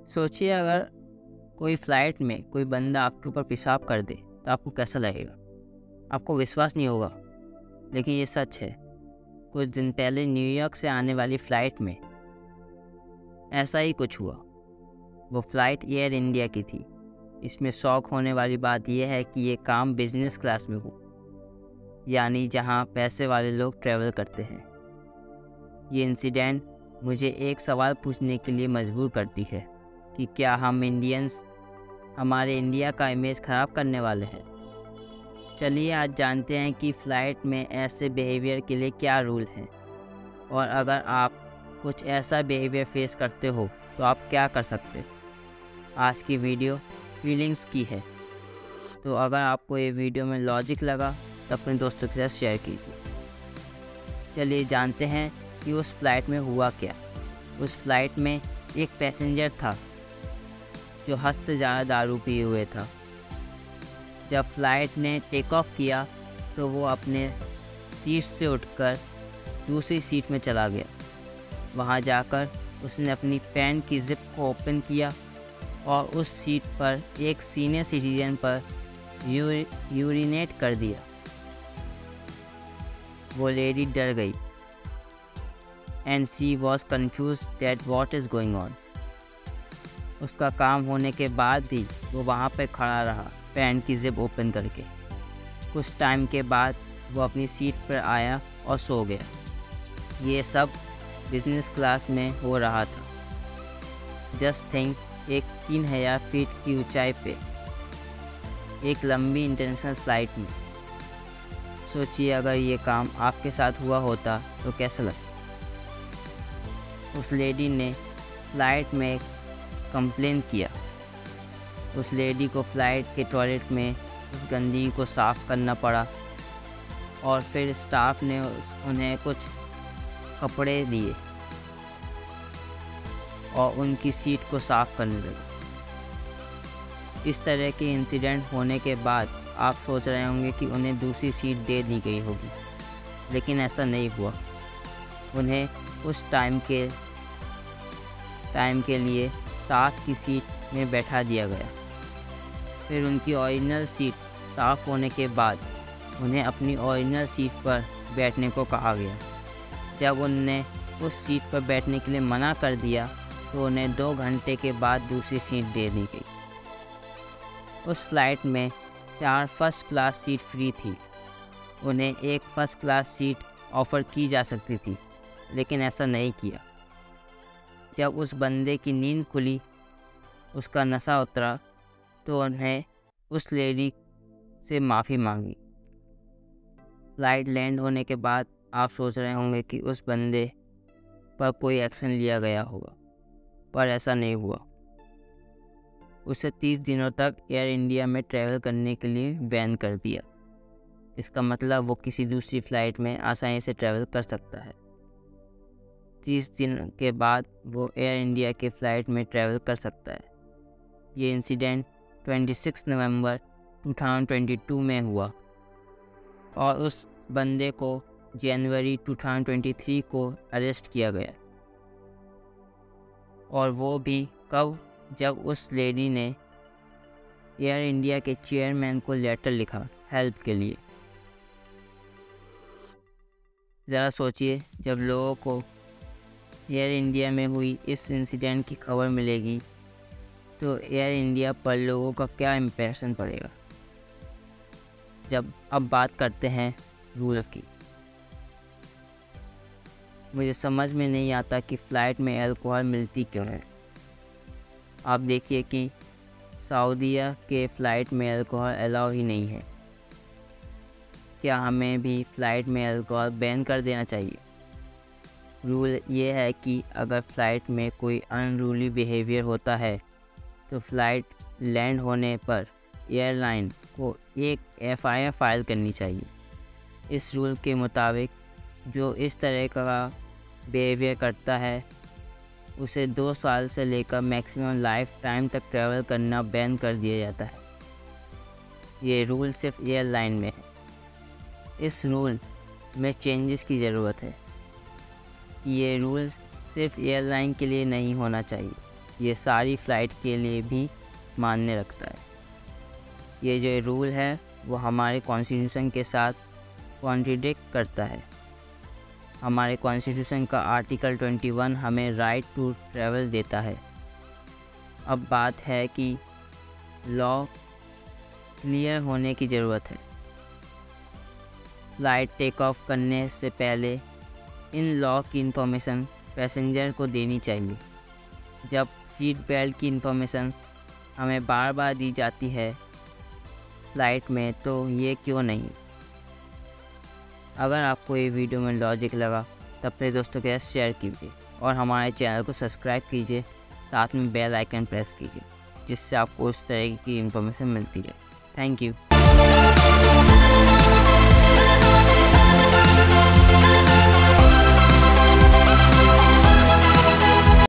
सोचिए अगर कोई फ़्लाइट में कोई बंदा आपके ऊपर पेशाब कर दे तो आपको कैसा लगेगा? आपको विश्वास नहीं होगा, लेकिन ये सच है। कुछ दिन पहले न्यूयॉर्क से आने वाली फ़्लाइट में ऐसा ही कुछ हुआ। वो फ़्लाइट एयर इंडिया की थी। इसमें शौक होने वाली बात यह है कि ये काम बिज़नेस क्लास में हुआ, यानी जहाँ पैसे वाले लोग ट्रैवल करते हैं। ये इंसिडेंट मुझे एक सवाल पूछने के लिए मजबूर करती है कि क्या हम इंडियंस हमारे इंडिया का इमेज ख़राब करने वाले हैं। चलिए आज जानते हैं कि फ़्लाइट में ऐसे बिहेवियर के लिए क्या रूल हैं, और अगर आप कुछ ऐसा बिहेवियर फेस करते हो तो आप क्या कर सकते। आज की वीडियो फीलिंग्स की है, तो अगर आपको ये वीडियो में लॉजिक लगा तो अपने दोस्तों के साथ शेयर कीजिए। चलिए जानते हैं कि उस फ़्लाइट में हुआ क्या। उस फ़्लाइट में एक पैसेंजर था जो हद से ज़्यादा दारू पिए हुए था। जब फ़्लाइट ने टेक ऑफ किया तो वो अपने सीट से उठकर दूसरी सीट में चला गया। वहाँ जाकर उसने अपनी पैंट की ज़िप को ओपन किया और उस सीट पर एक सीनियर सिटीजन पर यूरिनेट कर दिया। वो लेडी डर गई and she was confuse that what is going on. उसका काम होने के बाद भी वो वहाँ पर खड़ा रहा, पैंट की ज़िप ओपन करके। कुछ टाइम के बाद वो अपनी सीट पर आया और सो गया। ये सब बिज़नेस क्लास में हो रहा था। जस्ट थिंक, एक 3000 फीट की ऊंचाई पे एक लंबी इंटरनेशनल फ़्लाइट में। सोचिए अगर ये काम आपके साथ हुआ होता तो कैसा लगता। उस लेडी ने फ़्लाइट में कंप्लेन किया। उस लेडी को फ़्लाइट के टॉयलेट में उस गंदगी को साफ़ करना पड़ा, और फिर स्टाफ ने उन्हें कुछ कपड़े दिए और उनकी सीट को साफ़ करने लगे। इस तरह के इंसिडेंट होने के बाद आप सोच रहे होंगे कि उन्हें दूसरी सीट दे दी गई होगी, लेकिन ऐसा नहीं हुआ। उन्हें उस टाइम के लिए स्टाफ की सीट में बैठा दिया गया। फिर उनकी ओरिजिनल सीट साफ़ होने के बाद उन्हें अपनी ओरिजिनल सीट पर बैठने को कहा गया। जब उन्हें उस सीट पर बैठने के लिए मना कर दिया तो उन्हें 2 घंटे के बाद दूसरी सीट दे दी गई। उस फ़्लाइट में 4 फर्स्ट क्लास सीट फ्री थी। उन्हें एक फ़र्स्ट क्लास सीट ऑफ़र की जा सकती थी, लेकिन ऐसा नहीं किया। जब उस बंदे की नींद खुली, उसका नशा उतरा, तो उन्हें उस लेडी से माफ़ी मांगी। फ़्लाइट लैंड होने के बाद आप सोच रहे होंगे कि उस बंदे पर कोई एक्शन लिया गया होगा, पर ऐसा नहीं हुआ। उसे 30 दिनों तक एयर इंडिया में ट्रैवल करने के लिए बैन कर दिया। इसका मतलब वो किसी दूसरी फ़्लाइट में आसानी से ट्रैवल कर सकता है। 30 दिन के बाद वो एयर इंडिया के फ़्लाइट में ट्रैवल कर सकता है। ये इंसिडेंट 26 नवंबर 2022 में हुआ, और उस बंदे को जनवरी 2023 को अरेस्ट किया गया। और वो भी कब? जब उस लेडी ने एयर इंडिया के चेयरमैन को लेटर लिखा हेल्प के लिए। ज़रा सोचिए, जब लोगों को एयर इंडिया में हुई इस इंसिडेंट की खबर मिलेगी तो एयर इंडिया पर लोगों का क्या इम्प्रेशन पड़ेगा। अब बात करते हैं रूल की। मुझे समझ में नहीं आता कि फ़्लाइट में अल्कोहल मिलती क्यों है। आप देखिए कि सऊदीया के फ़्लाइट में अल्कोहल अलाउ ही नहीं है। क्या हमें भी फ़्लाइट में अल्कोहल बैन कर देना चाहिए? रूल ये है कि अगर फ़्लाइट में कोई अनरूली बिहेवियर होता है तो फ़्लाइट लैंड होने पर एयरलाइन को एक FIR फाइल करनी चाहिए। इस रूल के मुताबिक जो इस तरह का बिहेवियर करता है उसे 2 साल से लेकर मैक्सिमम लाइफ टाइम तक ट्रैवल करना बैन कर दिया जाता है। ये रूल सिर्फ एयरलाइन में है। इस रूल में चेंजेस की ज़रूरत है। ये रूल सिर्फ एयरलाइन के लिए नहीं होना चाहिए, ये सारी फ़्लाइट के लिए भी मान्य रखता है। ये जो रूल है वो हमारे कॉन्स्टिट्यूशन के साथ कॉन्ट्रडिक्ट करता है। हमारे कॉन्स्टिट्यूशन का आर्टिकल 21 हमें राइट टू ट्रैवल देता है। अब बात है कि लॉ क्लियर होने की ज़रूरत है। फ़्लाइट टेक ऑफ करने से पहले इन लॉ की इन्फॉर्मेशन पैसेंजर को देनी चाहिए। जब सीट बेल्ट की इन्फॉर्मेशन हमें बार बार दी जाती है फ़्लाइट में, तो ये क्यों नहीं। अगर आपको ये वीडियो में लॉजिक लगा तब अपने दोस्तों के साथ शेयर कीजिए और हमारे चैनल को सब्सक्राइब कीजिए, साथ में बेल आइकन प्रेस कीजिए जिससे आपको उस तरह की इन्फॉर्मेशन मिलती रहे। Thank you.